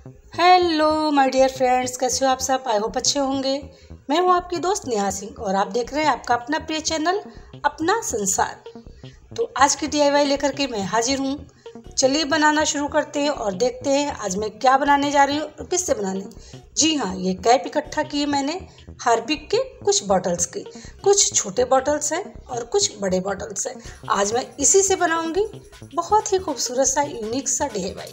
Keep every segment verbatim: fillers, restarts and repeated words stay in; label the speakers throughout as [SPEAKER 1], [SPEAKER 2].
[SPEAKER 1] Hello my dear friends, कैसे हो आप सब। आई होप अच्छे होंगे। मैं हूं आपकी दोस्त नेहा सिंह और आप देख रहे हैं आपका अपना प्रिय चैनल अपना संसार। तो आज की डीआईवाई लेकर के मैं हाजिर हूं। चलिए बनाना शुरू करते हैं और देखते हैं आज मैं क्या बनाने जा रही हूँ और किससे बनाने। जी हाँ, ये कैप इकट्ठा किए मैंने हार्पिक के कुछ बॉटल्स की। कुछ छोटे बॉटल्स हैं और कुछ बड़े बॉटल्स हैं। आज मैं इसी से बनाऊंगी बहुत ही खूबसूरत सा यूनिक सा डीआईवाई।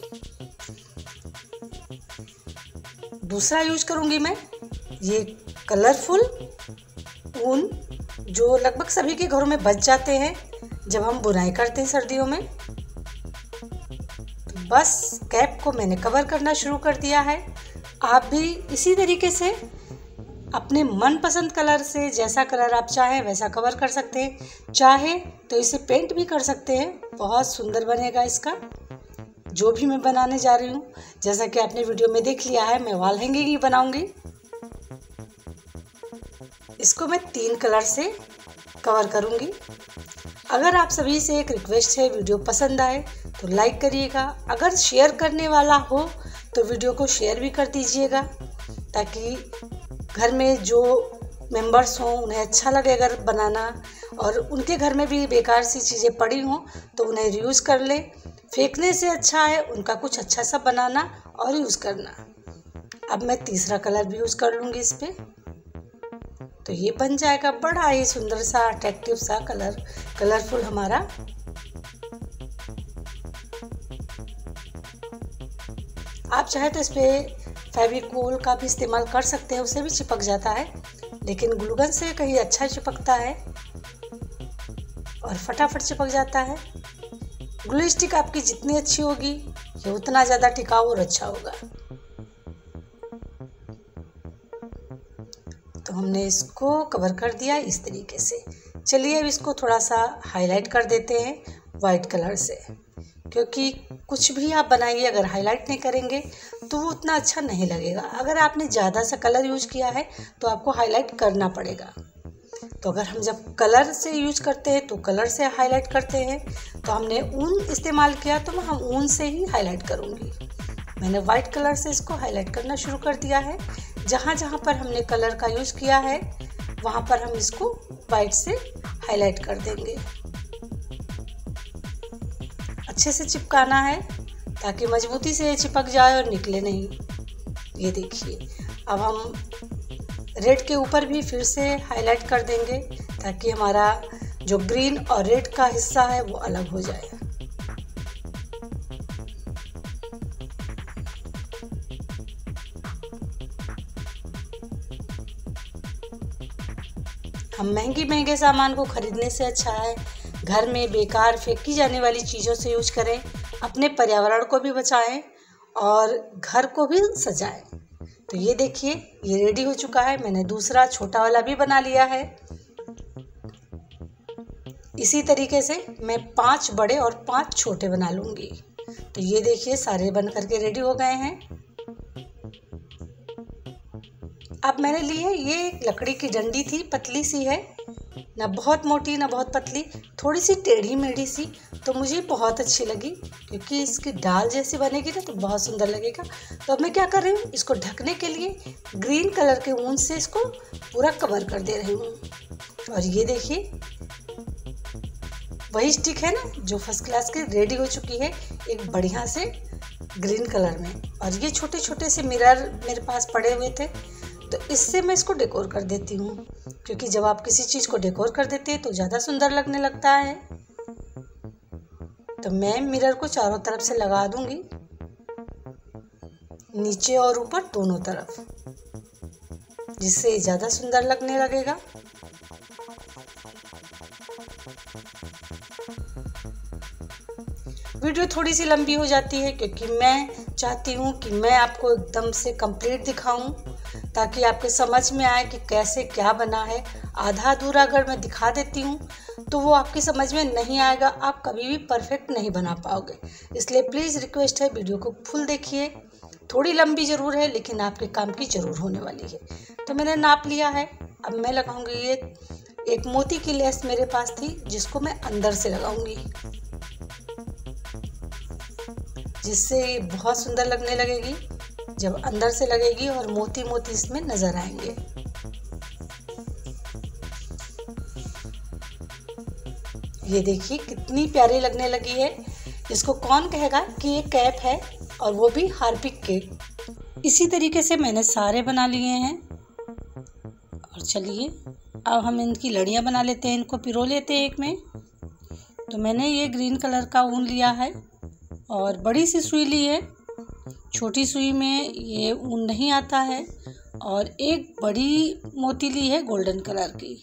[SPEAKER 1] दूसरा यूज करूंगी मैं ये कलरफुल ऊन, जो लगभग सभी के घरों में बच जाते हैं जब हम बुनाई करते हैं सर्दियों में। तो बस कैप को मैंने कवर करना शुरू कर दिया है। आप भी इसी तरीके से अपने मनपसंद कलर से, जैसा कलर आप चाहें वैसा कवर कर सकते हैं। चाहे तो इसे पेंट भी कर सकते हैं, बहुत सुंदर बनेगा इसका। जो भी मैं बनाने जा रही हूँ, जैसा कि आपने वीडियो में देख लिया है, मैं वॉल हैंगिंग ही बनाऊंगी। इसको मैं तीन कलर से कवर करूंगी। अगर आप सभी से एक रिक्वेस्ट है, वीडियो पसंद आए तो लाइक करिएगा। अगर शेयर करने वाला हो तो वीडियो को शेयर भी कर दीजिएगा, ताकि घर में जो मेंबर्स हों उन्हें अच्छा लगे अगर बनाना, और उनके घर में भी बेकार सी चीज़ें पड़ी हों तो उन्हें रीयूज़ कर ले। फेंकने से अच्छा है उनका कुछ अच्छा सा बनाना और यूज़ करना। अब मैं तीसरा कलर भी यूज़ कर लूँगी इस पे, तो ये बन जाएगा बड़ा ही सुंदर सा अट्रैक्टिव सा कलर, कलरफुल हमारा। आप चाहे तो इस पे फेविकोल का भी इस्तेमाल कर सकते हैं, उससे भी चिपक जाता है, लेकिन ग्लूगन से कहीं अच्छा चिपकता है और फटाफट चिपक जाता है। ग्लू स्टिक आपकी जितनी अच्छी होगी ये उतना ज़्यादा टिकाऊ और अच्छा होगा। तो हमने इसको कवर कर दिया इस तरीके से। चलिए अब इसको थोड़ा सा हाईलाइट कर देते हैं वाइट कलर से, क्योंकि कुछ भी आप बनाइए अगर हाईलाइट नहीं करेंगे तो वो उतना अच्छा नहीं लगेगा। अगर आपने ज़्यादा सा कलर यूज किया है तो आपको हाईलाइट करना पड़ेगा। तो अगर हम जब कलर से यूज करते हैं तो कलर से हाईलाइट करते हैं, तो हमने ऊन इस्तेमाल किया तो हम ऊन से ही हाईलाइट करूँगी। मैंने वाइट कलर से इसको हाईलाइट करना शुरू कर दिया है। जहाँ जहाँ पर हमने कलर का यूज़ किया है वहाँ पर हम इसको वाइट से हाईलाइट कर देंगे। अच्छे से चिपकाना है ताकि मजबूती से चिपक जाए और निकले नहीं। ये देखिए, अब हम रेड के ऊपर भी फिर से हाईलाइट कर देंगे ताकि हमारा जो ग्रीन और रेड का हिस्सा है वो अलग हो जाए। हम महंगी महंगे सामान को खरीदने से अच्छा है घर में बेकार फेंकी जाने वाली चीज़ों से यूज करें, अपने पर्यावरण को भी बचाएं और घर को भी सजाएं। तो ये देखिए, ये रेडी हो चुका है। मैंने दूसरा छोटा वाला भी बना लिया है। इसी तरीके से मैं पांच बड़े और पांच छोटे बना लूँगी। तो ये देखिए, सारे बन करके रेडी हो गए हैं। अब मैंने ली है ये लकड़ी की डंडी थी, पतली सी है, ना बहुत मोटी ना बहुत पतली, थोड़ी सी टेढ़ी मेढ़ी सी। तो मुझे बहुत अच्छी लगी क्योंकि इसकी डाल जैसी बनेगी ना तो बहुत सुंदर लगेगा। तो अब मैं क्या कर रही हूँ, इसको ढकने के लिए ग्रीन कलर के ऊन से इसको पूरा कवर कर दे रही हूँ। और ये देखिए, वही स्टिक है ना जो फर्स्ट क्लास की रेडी हो चुकी है एक बढ़िया से ग्रीन कलर में। और ये छोटे छोटे से मिरर मेरे पास पड़े हुए थे, तो इससे मैं इसको डेकोर कर देती हूँ, क्योंकि जब आप किसी चीज़ को डेकोर कर देते हैं तो ज़्यादा सुंदर लगने लगता है। तो मैं मिरर को चारों तरफ से लगा दूंगी, नीचे और ऊपर दोनों तरफ, जिससे ज़्यादा सुंदर लगने लगेगा। वीडियो थोड़ी सी लंबी हो जाती है क्योंकि मैं चाहती हूँ कि मैं आपको एकदम से कंप्लीट दिखाऊं, ताकि आपके समझ में आए कि कैसे क्या बना है। आधा अधूरा अगर मैं दिखा देती हूँ तो वो आपकी समझ में नहीं आएगा, आप कभी भी परफेक्ट नहीं बना पाओगे। इसलिए प्लीज़ रिक्वेस्ट है, वीडियो को फुल देखिए। थोड़ी लंबी ज़रूर है लेकिन आपके काम की ज़रूर होने वाली है। तो मैंने नाप लिया है। अब मैं लगाऊंगी, ये एक मोती की लेस मेरे पास थी जिसको मैं अंदर से लगाऊंगी, जिससे बहुत सुंदर लगने लगेगी। जब अंदर से लगेगी और मोती मोती इसमें नजर आएंगे। ये देखिए कितनी प्यारी लगने लगी है। इसको कौन कहेगा कि ये कैप है, और वो भी हार्पिक के। इसी तरीके से मैंने सारे बना लिए हैं। और चलिए अब हम इनकी लड़ियाँ बना लेते हैं, इनको पिरो लेते हैं एक में। तो मैंने ये ग्रीन कलर का ऊन लिया है और बड़ी सी सुई ली है। छोटी सुई में ये ऊन नहीं आता है। और एक बड़ी मोती ली है गोल्डन कलर की।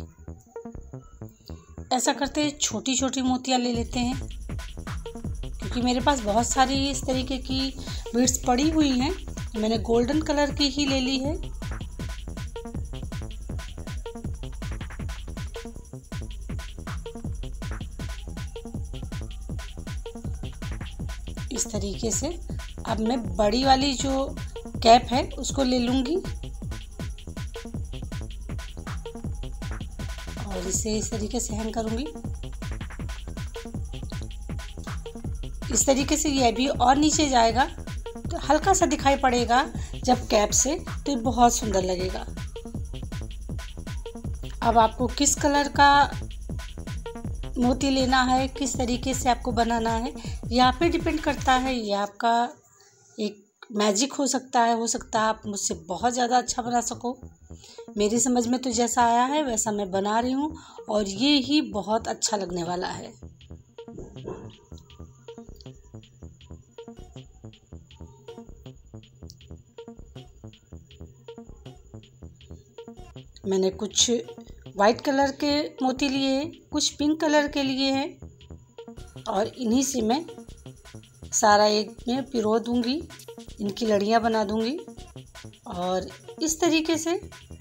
[SPEAKER 1] ऐसा करते हैं छोटी छोटी मोतियाँ ले लेते हैं, क्योंकि मेरे पास बहुत सारी इस तरीके की बीड्स पड़ी हुई हैं। मैंने गोल्डन कलर की ही ले ली है। इस तरीके से अब मैं बड़ी वाली जो कैप है उसको ले लूँगी और इसे इस तरीके से हैंग करूँगी। इस तरीके से यह भी और नीचे जाएगा तो हल्का सा दिखाई पड़ेगा जब कैप से, तो ये बहुत सुंदर लगेगा। अब आपको किस कलर का मोती लेना है, किस तरीके से आपको बनाना है, यहाँ पे डिपेंड करता है। ये आपका एक मैजिक हो सकता है हो सकता है आप मुझसे बहुत ज़्यादा अच्छा बना सको। मेरी समझ में तो जैसा आया है वैसा मैं बना रही हूँ, और ये ही बहुत अच्छा लगने वाला है। मैंने कुछ वाइट कलर के मोती लिए हैं, कुछ पिंक कलर के लिए हैं, और इन्हीं से मैं सारा एक में पिरो दूंगी, इनकी लड़ियाँ बना दूंगी। और इस तरीके से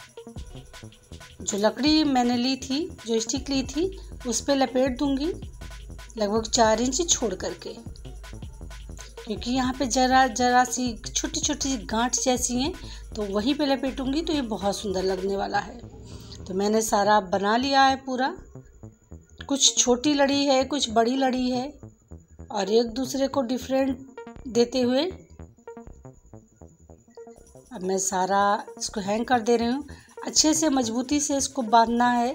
[SPEAKER 1] जो लकड़ी मैंने ली थी, जो स्टिक ली थी, उस पे लपेट दूंगी लगभग चार इंच छोड़ करके, क्योंकि यहाँ पे जरा जरा सी छोटी छोटी गांठ जैसी हैं, तो वहीं पे लपेटूंगी तो ये बहुत सुंदर लगने वाला है। तो मैंने सारा बना लिया है पूरा। कुछ छोटी लड़ी है, कुछ बड़ी लड़ी है, और एक दूसरे को डिफरेंट देते हुए अब मैं सारा इसको हैंग कर दे रही हूँ। अच्छे से मजबूती से इसको बांधना है।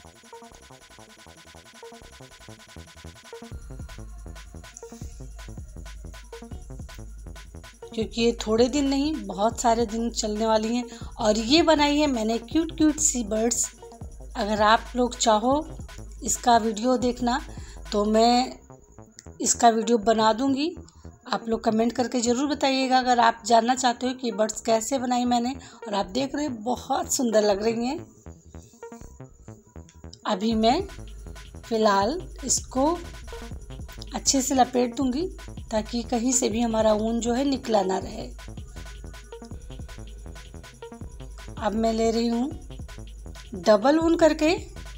[SPEAKER 1] क्योंकि ये थोड़े दिन नहीं, बहुत सारे दिन चलने वाली हैं। और ये बनाई है मैंने क्यूट क्यूट सी बर्ड्स। अगर आप लोग चाहो इसका वीडियो देखना तो मैं इसका वीडियो बना दूंगी। आप लोग कमेंट करके ज़रूर बताइएगा अगर आप जानना चाहते हो कि बर्ड्स कैसे बनाई मैंने। और आप देख रहे हैं बहुत सुंदर लग रही हैं। अभी मैं फ़िलहाल इसको अच्छे से लपेट दूंगी ताकि कहीं से भी हमारा ऊन जो है निकला ना रहे। अब मैं ले रही हूँ डबल ऊन करके,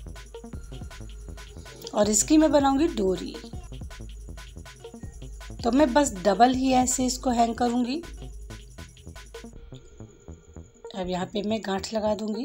[SPEAKER 1] और इसकी मैं बनाऊंगी डोरी। तो मैं बस डबल ही ऐसे इसको हैंग करूंगी। अब यहाँ पे मैं गांठ लगा दूंगी।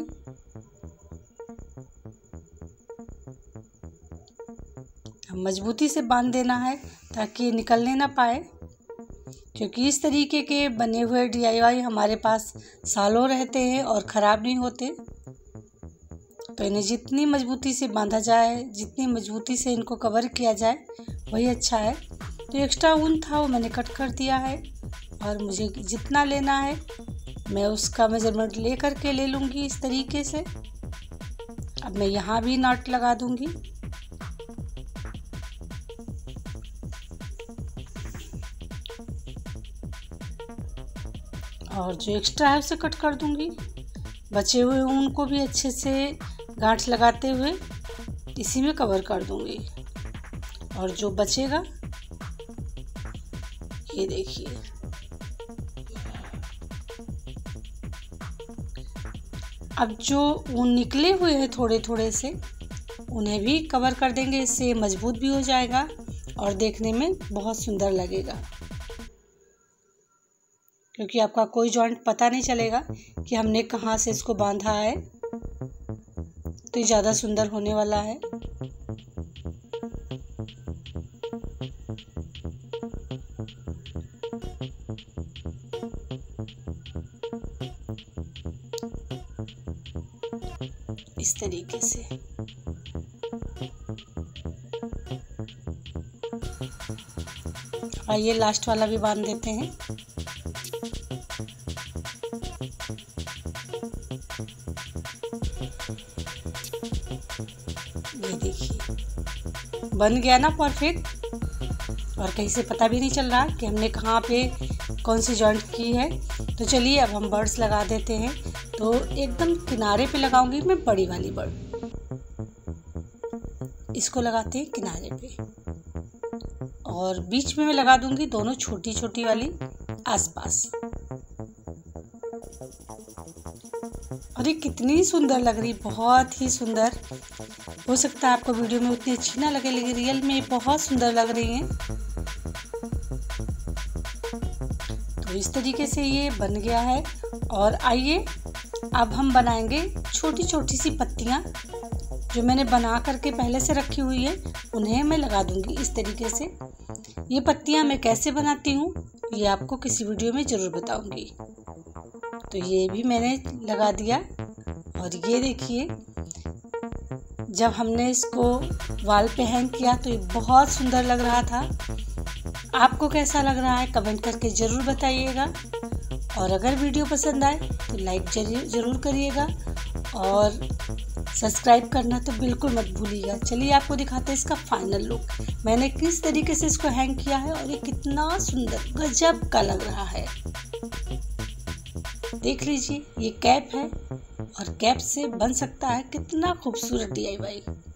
[SPEAKER 1] मजबूती से बांध देना है ताकि निकलने ना पाए, क्योंकि इस तरीके के बने हुए डी आई वाई हमारे पास सालों रहते हैं और ख़राब नहीं होते। तो इन्हें जितनी मजबूती से बांधा जाए, जितनी मजबूती से इनको कवर किया जाए वही अच्छा है। तो एक्स्ट्रा ऊन था वो मैंने कट कर दिया है, और मुझे जितना लेना है मैं उसका मेजरमेंट ले करके ले लूँगी इस तरीके से। अब मैं यहाँ भी नॉट लगा दूँगी। और जो एक्स्ट्रा है उसे कट कर दूंगी। बचे हुए ऊन को भी अच्छे से गांठ लगाते हुए इसी में कवर कर दूंगी। और जो बचेगा ये देखिए, अब जो ऊन निकले हुए हैं थोड़े थोड़े से, उन्हें भी कवर कर देंगे। इससे मजबूत भी हो जाएगा और देखने में बहुत सुंदर लगेगा, क्योंकि आपका कोई जॉइंट पता नहीं चलेगा कि हमने कहाँ से इसको बांधा है। तो ये ज़्यादा सुंदर होने वाला है। तरीके से। आइए लास्ट वाला भी बांध देते हैं। ये देखिए बन गया ना परफेक्ट, और कहीं से पता भी नहीं चल रहा कि हमने कहाँ पे कौन सी जॉइंट की है। तो चलिए अब हम बर्ड्स लगा देते हैं। तो एकदम किनारे पे लगाऊंगी मैं बड़ी वाली बर्ड, इसको लगाते हैं किनारे पे, और बीच में मैं लगा दूंगी दोनों छोटी छोटी वाली आसपास। और ये कितनी सुंदर लग रही, बहुत ही सुंदर। हो सकता है आपको वीडियो में उतनी अच्छी ना लगे, लेकिन रियल में बहुत सुंदर लग रही हैं। तो इस तरीके से ये बन गया है। और आइए अब हम बनाएंगे छोटी छोटी सी पत्तियां, जो मैंने बना करके पहले से रखी हुई है, उन्हें मैं लगा दूंगी इस तरीके से। ये पत्तियां मैं कैसे बनाती हूँ ये आपको किसी वीडियो में ज़रूर बताऊंगी। तो ये भी मैंने लगा दिया। और ये देखिए जब हमने इसको वॉल पे हैंग किया तो ये बहुत सुंदर लग रहा था। आपको कैसा लग रहा है कमेंट करके ज़रूर बताइएगा। और अगर वीडियो पसंद आए तो लाइक ज़रूर करिएगा, और सब्सक्राइब करना तो बिल्कुल मत भूलिएगा। चलिए आपको दिखाते हैं इसका फाइनल लुक, मैंने किस तरीके से इसको हैंग किया है, और ये कितना सुंदर गजब का लग रहा है। देख लीजिए ये कैप है, और कैप से बन सकता है कितना खूबसूरत डी आई वाई।